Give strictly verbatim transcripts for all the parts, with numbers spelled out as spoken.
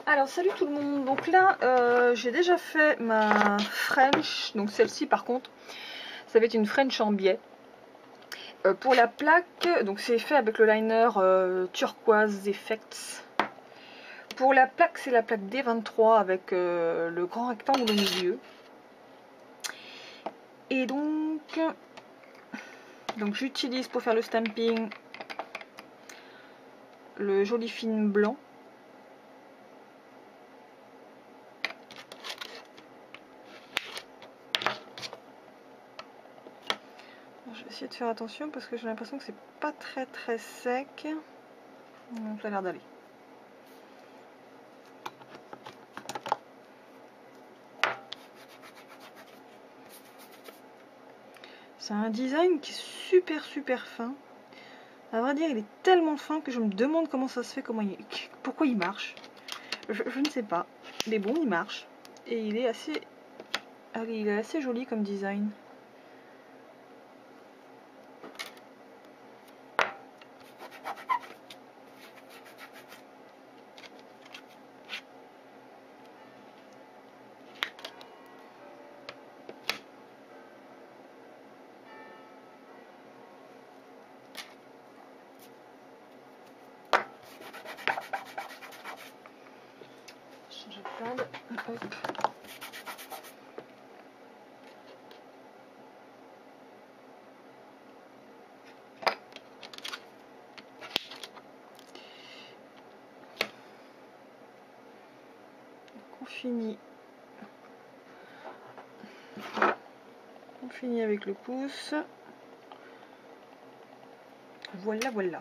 Alors salut tout le monde, donc là euh, j'ai déjà fait ma French, donc celle-ci par contre ça va être une French en biais. Euh, pour la plaque, donc c'est fait avec le liner euh, Turquoise Effects. Pour la plaque c'est la plaque D vingt-trois avec euh, le grand rectangle au milieu. Et donc, donc j'utilise pour faire le stamping le joli film blanc. Je vais essayer de faire attention parce que j'ai l'impression que c'est pas très très sec. Donc ça a l'air d'aller. C'est un design qui est super super fin. À vrai dire, il est tellement fin que je me demande comment ça se fait, comment il, pourquoi il marche. Je, je ne sais pas. Mais bon, il marche. Et il est assez, allez, il est assez joli comme design. Changer de pad. Hop. On finit. On finit avec le pouce. Voilà, voilà.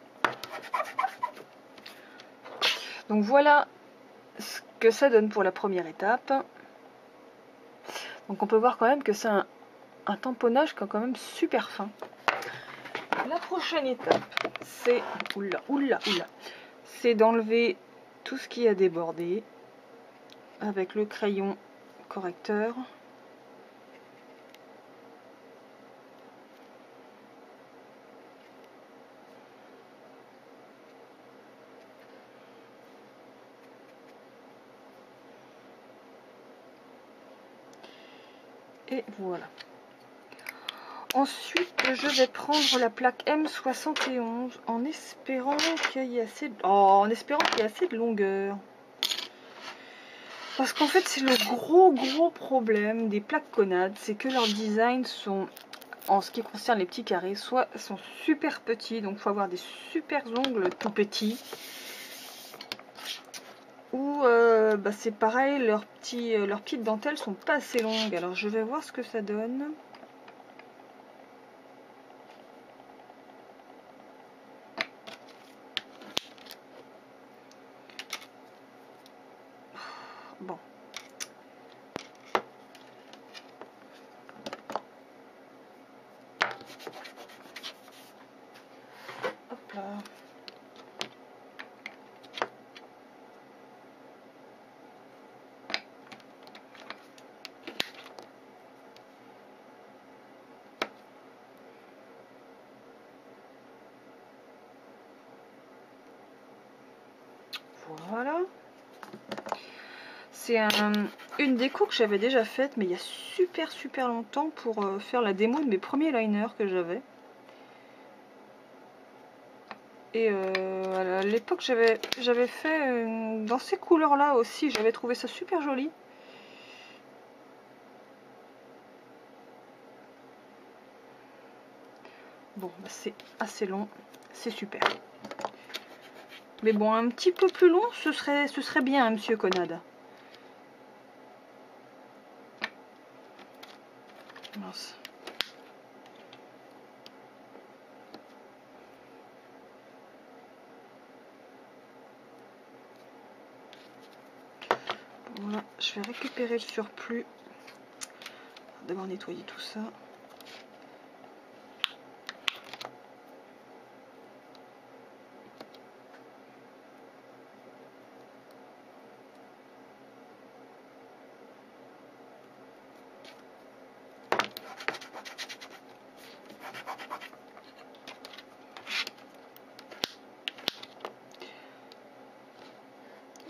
Donc voilà ce que ça donne pour la première étape. Donc on peut voir quand même que c'est un, un tamponnage qui est quand même super fin. La prochaine étape, c'est oula, oula, oula, c'est d'enlever tout ce qui a débordé avec le crayon correcteur. Et voilà. Ensuite, je vais prendre la plaque M soixante et onze en espérant qu'il y ait assez de... oh, en espérant qu'il y ait assez de longueur. Parce qu'en fait, c'est le gros gros problème des plaques Conad, c'est que leurs designs sont, en ce qui concerne les petits carrés, soit sont super petits, donc il faut avoir des super ongles tout petits, ou euh, bah, c'est pareil, leurs, petits, euh, leurs petites dentelles sont pas assez longues. Alors je vais voir ce que ça donne. Bon. Hop là. Voilà. C'est un, une déco que j'avais déjà faite, mais il y a super super longtemps pour euh, faire la démo de mes premiers liners que j'avais. Et euh, à l'époque, j'avais j'avais fait euh, dans ces couleurs-là aussi. J'avais trouvé ça super joli. Bon, bah, c'est assez long. C'est super. Mais bon, un petit peu plus long, ce serait, ce serait bien, hein, Monsieur Conad. Mince. Voilà, je vais récupérer le surplus. D'abord nettoyer tout ça.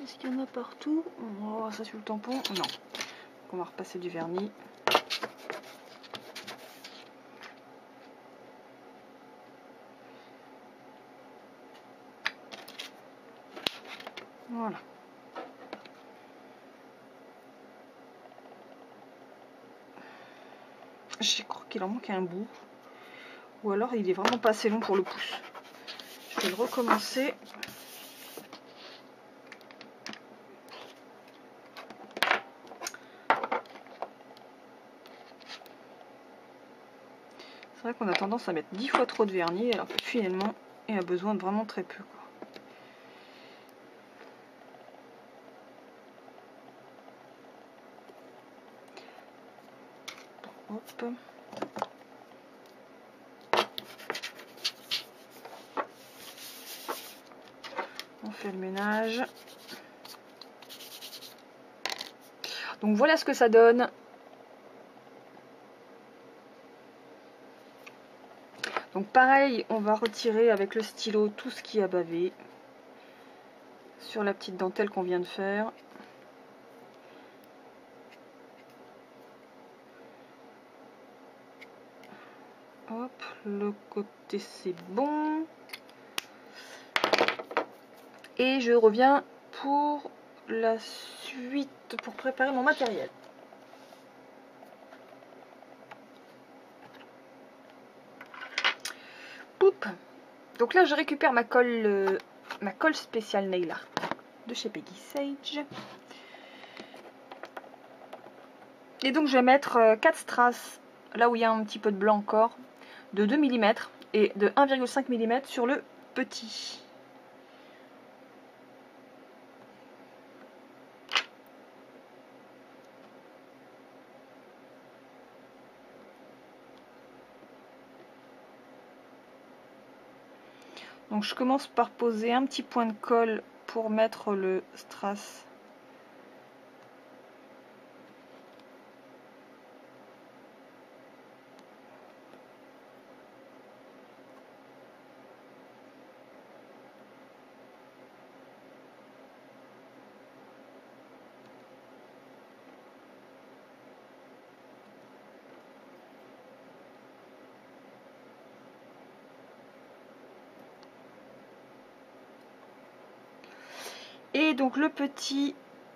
Est-ce qu'il y en a partout? Oh, ça sur le tampon? Non. Donc on va repasser du vernis. Voilà. Je crois qu'il en manque un bout. Ou alors il est vraiment pas assez long pour le pouce. Je vais le recommencer. C'est vrai qu'on a tendance à mettre dix fois trop de vernis alors que finalement il a besoin de vraiment très peu, quoi. Hop. On fait le ménage. Donc voilà ce que ça donne. Donc pareil, on va retirer avec le stylo tout ce qui a bavé sur la petite dentelle qu'on vient de faire. Hop, le côté c'est bon. Et je reviens pour la suite, pour préparer mon matériel. Poup. Donc là je récupère ma colle, euh, ma colle spéciale nail art de chez Peggy Sage. Et donc je vais mettre euh, quatre strass là où il y a un petit peu de blanc encore, de deux millimètres et de un virgule cinq millimètres sur le petit. Donc je commence par poser un petit point de colle pour mettre le strass. Et donc le petit,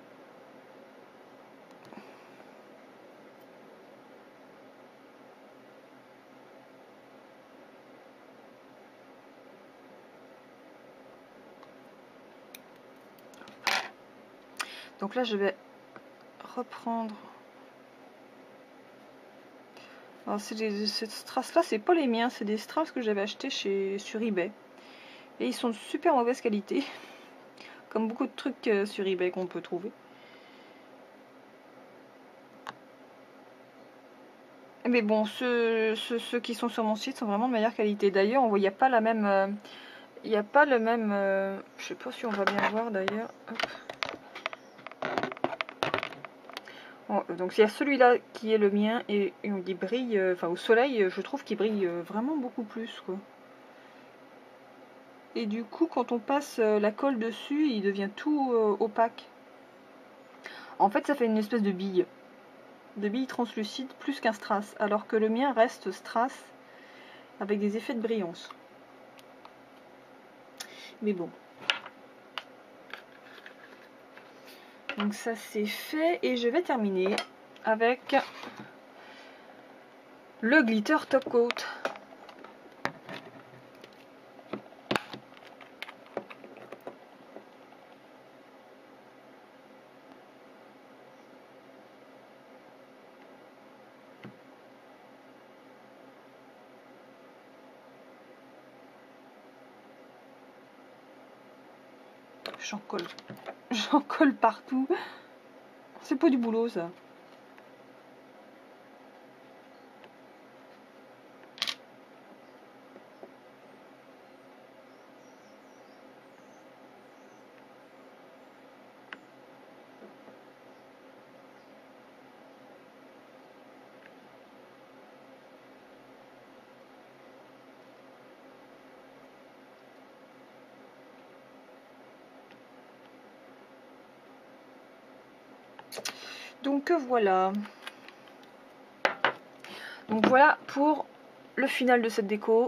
donc là je vais reprendre. Alors c'est des, ces strass là, c'est pas les miens, c'est des strass que j'avais acheté chez sur eBay et ils sont de super mauvaise qualité, comme beaucoup de trucs sur eBay qu'on peut trouver. Mais bon, ceux, ceux, ceux qui sont sur mon site sont vraiment de meilleure qualité. D'ailleurs, on voit, il n'y a pas la même, euh, il n'y a pas le même, euh, je sais pas si on va bien voir d'ailleurs. Bon, donc il y a celui-là qui est le mien et, et on dit brille, euh, enfin au soleil, je trouve qu'il brille vraiment beaucoup plus, quoi. Et du coup, quand on passe la colle dessus, il devient tout euh, opaque. En fait, ça fait une espèce de bille. De bille translucide plus qu'un strass. Alors que le mien reste strass avec des effets de brillance. Mais bon. Donc ça c'est fait. Et je vais terminer avec le glitter top coat. J'en colle, j'en colle partout. C'est pas du boulot ça. Donc voilà. Donc voilà pour le final de cette déco.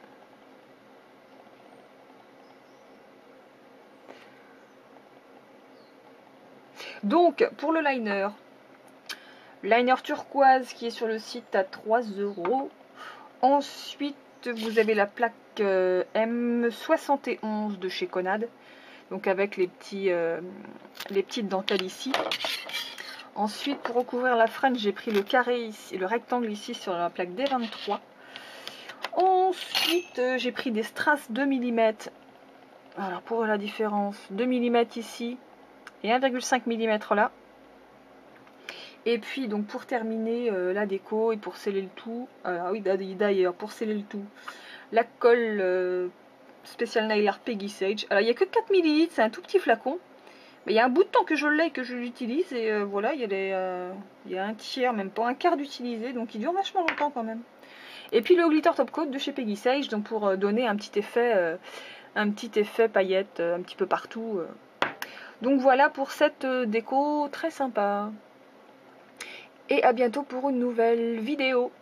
Donc pour le liner, liner turquoise qui est sur le site à trois euros. Ensuite vous avez la plaque euh, M soixante et onze de chez Conad, donc avec les, petits, euh, les petites dentelles ici. Ensuite pour recouvrir la French, j'ai pris le carré ici, le rectangle ici sur la plaque D vingt-trois. Ensuite euh, j'ai pris des strass deux millimètres. Alors pour la différence, deux millimètres ici et un virgule cinq millimètres là. Et puis donc pour terminer euh, la déco et pour sceller le tout, euh, oui d'ailleurs pour sceller le tout, la colle euh, Special Nail Art Peggy Sage. Alors il n'y a que quatre millilitres, c'est un tout petit flacon. Mais il y a un bout de temps que je l'ai et que je l'utilise. Et euh, voilà, il y, a les, euh, il y a un tiers, même pas un quart d'utilisé. Donc il dure vachement longtemps quand même. Et puis le glitter top coat de chez Peggy Sage. Donc pour euh, donner un petit effet, euh, un petit effet paillette euh, un petit peu partout. Euh. Donc voilà pour cette euh, déco très sympa. Et à bientôt pour une nouvelle vidéo.